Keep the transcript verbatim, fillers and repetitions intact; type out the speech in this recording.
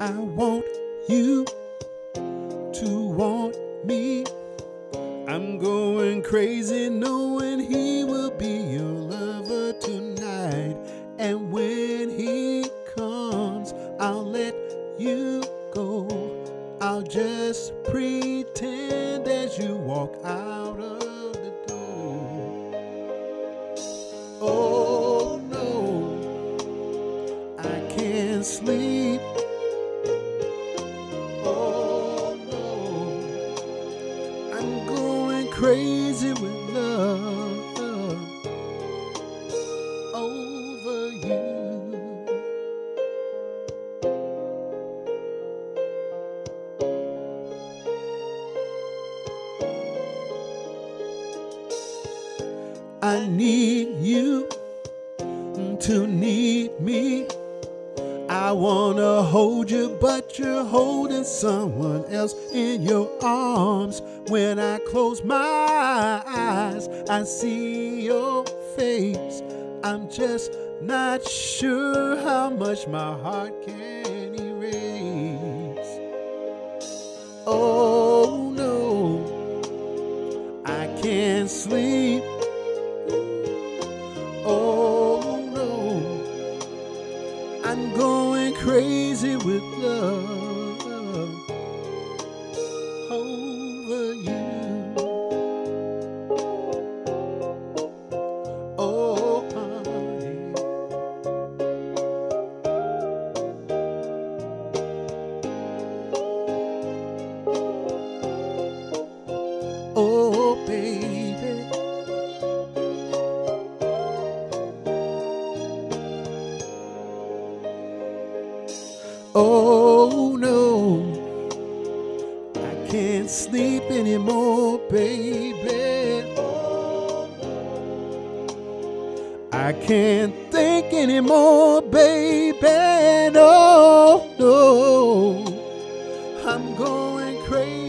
I want you to want me. I'm going crazy knowing he will be your lover tonight. And when he comes, I'll let you go. I'll just pretend as you walk out of the door. Oh no, I can't sleep. Oh no, I'm going crazy with love over you. I need you to need me. I wanna hold you, but you're holding someone else in your arms. When I close my eyes, I see your face. I'm just not sure how much my heart can erase. Oh no, I can't sleep. Oh no, I'm going crazy with love over you. Oh honey, oh baby. Oh no, I can't sleep anymore, baby. I can't think anymore, baby. No, no, I'm going crazy.